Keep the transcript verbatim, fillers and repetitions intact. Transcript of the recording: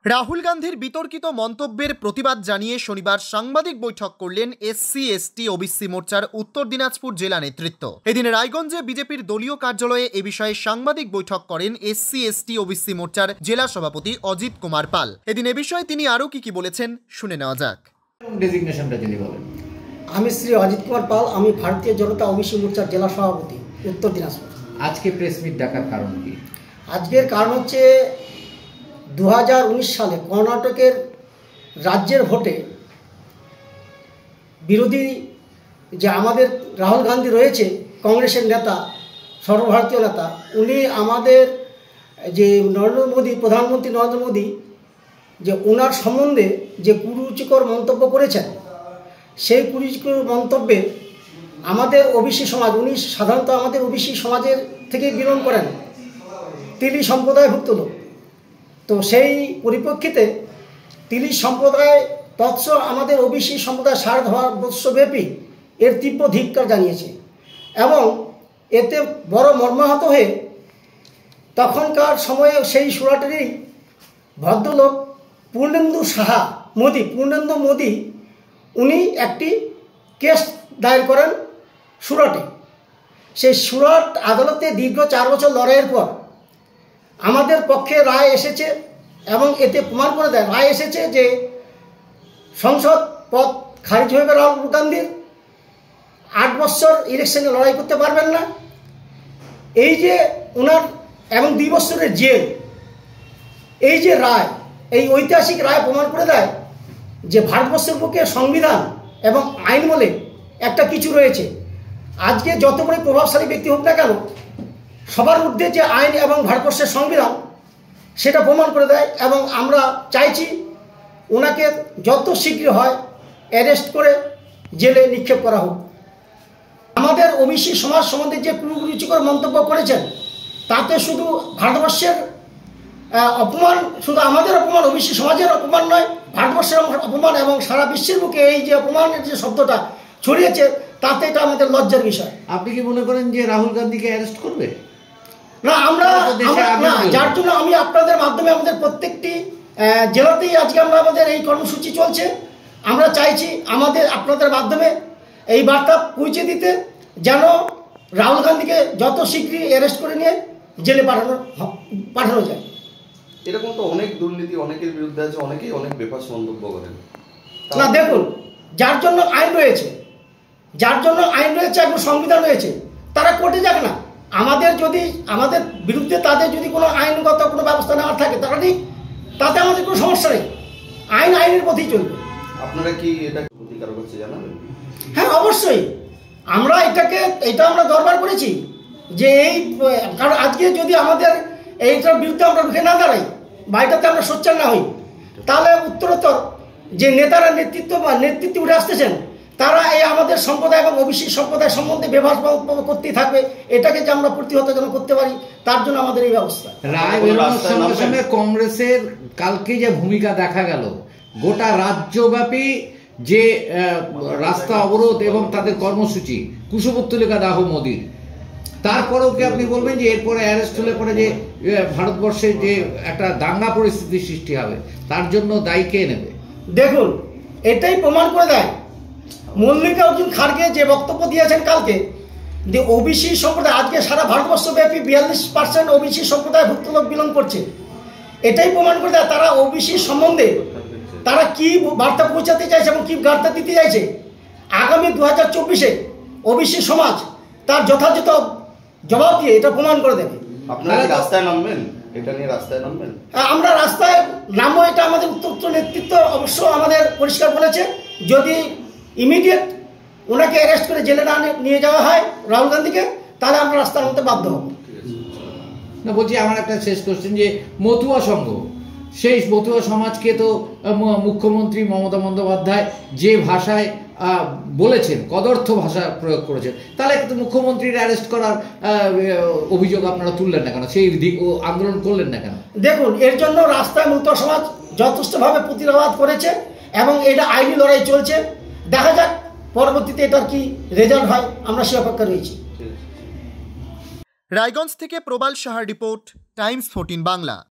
রাহুল গান্ধীর বিতর্কিত মন্তব্যের প্রতিবাদ জানিয়ে শনিবার সাংবাদিক বৈঠক করলেন এসসি এসটি ওবিসি মোর্চার উত্তর দিনাজপুর জেলা নেতৃত্ব। এদিন রায়গঞ্জে বিজেপির দলীয় কার্যালয়ে এ বিষয়ে সাংবাদিক বৈঠক করেন এসসি এসটি ওবিসি মোর্চার জেলা সভাপতি অজিত কুমার পাল। এদিন এ বিষয়ে তিনি আরও কি কি বলেছেন শুনে নেওয়া যাক। ডেজিগনেশনটা যদি বলেন। আমি শ্রী অজিত কুমার পাল, আমি ভারতীয় জনতা ওবিসি মোর্চার জেলা সভাপতি উত্তর দিনাজপুর। আজকে প্রেস মিট ডাকার কারণ কি? আজকের কারণ হচ্ছে দু হাজার উনিশ সালে কর্ণাটকের রাজ্যের ভোটে বিরোধী যে আমাদের রাহুল গান্ধী রয়েছে, কংগ্রেসের নেতা, সর্বভারতীয় নেতা, উনি আমাদের যে নরেন্দ্র মোদী, প্রধানমন্ত্রী নরেন্দ্র মোদী, যে ওনার সম্বন্ধে যে কুরুচিকর মন্তব্য করেছেন, সেই কুরুচিকর মন্তব্যে আমাদের ওবিসি সমাজ, উনি সাধারণত আমাদের ওবিসি সমাজের থেকে বিলং করেন, তিলি সম্প্রদায়ভুক্ত লোক। তো সেই পরিপ্রেক্ষিতে তিলি সম্প্রদায় তৎস আমাদের ওবিসি সম্প্রদায় সারা ভারতবর্ষব্যাপী এর তীব্র ধিক্কার জানিয়েছে এবং এতে বড় মর্মাহত হয়ে তখনকার সময়ে সেই সুরাটেরই ভদ্রলোক পূর্ণেন্দু সাহা মোদী পূর্ণেন্দু মোদী উনি একটি কেস দায়ের করেন সুরাটে। সেই সুরাট আদালতে দীর্ঘ চার বছর লড়াইয়ের পর আমাদের পক্ষে রায় এসেছে এবং এতে প্রমাণ করে দেয়, রায় এসেছে যে সংসদ পদ খারিজ হয়ে গেল রাহুল গান্ধীর, আট বছর ইলেকশনে লড়াই করতে পারবেন না, এই যে ওনার এবং দুই বছরের জেল, এই যে রায়, এই ঐতিহাসিক রায় প্রমাণ করে দেয় যে ভারতবর্ষের পক্ষে সংবিধান এবং আইন বলে একটা কিছু রয়েছে। আজকে যত বড় প্রভাবশালী ব্যক্তি হোক না কেন, সবার মধ্যে যে আইন এবং ভারতবর্ষের সংবিধান সেটা প্রমাণ করে দেয় এবং আমরা চাইছি ওনাকে যত শীঘ্র হয় অ্যারেস্ট করে জেলে নিক্ষেপ করা হোক। আমাদের ওবিসি সমাজ সম্বন্ধে যে কুরুচিকর মন্তব্য করেছেন, তাতে শুধু ভারতবর্ষের অপমান, শুধু আমাদের অপমান, ওবিসি সমাজের অপমান নয়, ভারতবর্ষের অপমান এবং সারা বিশ্বের বুকে এই যে অপমানের যে শব্দটা ছড়িয়েছে, তাতে এটা আমাদের লজ্জার বিষয়। আপনি কি মনে করেন যে রাহুল গান্ধীকে অ্যারেস্ট করবে? না, আমরা না, যার জন্য আমি আপনাদের মাধ্যমে আমাদের প্রত্যেকটি জেলাতেই আজকে আমরা আমাদের এই কর্মসূচি চলছে। আমরা চাইছি আমাদের আপনাদের মাধ্যমে এই বার্তা পৌঁছে দিতে, যেন রাহুল গান্ধীকে যত শীঘ্রই অ্যারেস্ট করে নিয়ে জেলে পাঠানো পাঠানো যায়। এরকম তো অনেক দুর্নীতি অনেকের বিরুদ্ধে আছে, অনেকেই অনেক বেফাস মন্তব্য করেন। না, দেখুন, যার জন্য আইন রয়েছে, যার জন্য আইন রয়েছে এবং সংবিধান রয়েছে, তারা কোর্টে যাক না। আমাদের যদি আমাদের বিরুদ্ধে তাদের যদি কোনো আইনগত কোনো ব্যবস্থা নেওয়া থাকে, তারা ঠিক, তাতে আমাদের কোনো সমস্যা নেই, আইন আইনের পথেই চলবে। আপনারা কি এটা ক্ষতিকারক হচ্ছে জানাবেন? হ্যাঁ, অবশ্যই আমরা এটাকে এটা আমরা দরবার করেছি যে এই, কারণ আজকে যদি আমাদের এইটার বিরুদ্ধে আমরা রুখে না দাঁড়াই বা এটাতে আমরা সোচ্চার না হই, তাহলে উত্তরোত্তর যে নেতারা নেতৃত্ব বা নেতৃত্বে উঠে আসতেছেন, তারা এই আমাদের সম্প্রদায় এবং ওবিসি সম্প্রদায় সম্বন্ধে ব্যবহার করতেই থাকবে। এটাকে যে আমরা প্রতিহত যেন করতে পারি, তার জন্য আমাদের এই ব্যবস্থা। রায় বেরোনোর সঙ্গে সঙ্গে কংগ্রেসের কালকে যে ভূমিকা দেখা গেল, গোটা রাজ্যব্যাপী যে রাস্তা অবরোধ এবং তাদের কর্মসূচি, কুশপুত্তলিকা দাহ মোদীর, তারপরেও কি আপনি বলবেন যে এরপরে অ্যারেস্ট হলে পরে যে ভারতবর্ষে যে একটা দাঙ্গা পরিস্থিতি সৃষ্টি হবে, তার জন্য দায়ী কে নেবে? দেখুন, এটাই প্রমাণ করে দেয় মল্লিকার্জুন খাড়গে যে বক্তব্য দিয়েছেন কালকে, যে ওবিসি সম্প্রদায় আজকে সারা ভারতবর্ষব্যাপী বিয়াল্লিশ পার্সেন্ট ওবিসি সম্প্রদায় ভুক্ত লোক বিলং করছে। এটাই প্রমাণ করে দেয় তারা ওবিসি সম্বন্ধে তারা কি বার্তা পৌঁছাতে চাইছে এবং কি বার্তা দিতে চাইছে। আগামী দু হাজার চব্বিশে ওবিসি সমাজ তার যথাযথ জবাব দিয়ে এটা প্রমাণ করে দেবে। আপনারা রাস্তায় নামবেন? এটা নিয়ে রাস্তায় নামবেন? আমরা রাস্তায় নামবো, এটা আমাদের উত্তর নেতৃত্ব অবশ্য আমাদের পরিষ্কার বলেছে। যদি ইমিডিয়েট ওনাকে অ্যারেস্ট করে জেলে না নিয়ে যাওয়া হয় রাহুল গান্ধীকে, তাহলে আমরা রাস্তার মধ্যে বাধ্য হব। না, বলছি আমার একটা শেষ কোশ্চেন, যে মতুয়া সংঘ, সেই মতুয়া সমাজকে তো মুখ্যমন্ত্রী মমতা বন্দ্যোপাধ্যায় যে ভাষায় বলেছেন, কদর্থ ভাষা প্রয়োগ করেছেন, তাহলে কিন্তু মুখ্যমন্ত্রীর অ্যারেস্ট করার অভিযোগ আপনারা তুললেন না কেন, সেই দিক ও আন্দোলন করলেন না কেন? দেখুন, এর জন্য রাস্তায় মতুয়া সমাজ যথেষ্টভাবে প্রতিবাদ করেছে এবং এটা আইনি লড়াই চলছে। দেখা যাক পরবর্তীতে এটার কি রেজাল্ট হয়, আমরা সে অপেক্ষা রয়েছি। রায়গঞ্জ থেকে প্রবাল সাহার রিপোর্ট, টাইমস ফোরটিন বাংলা।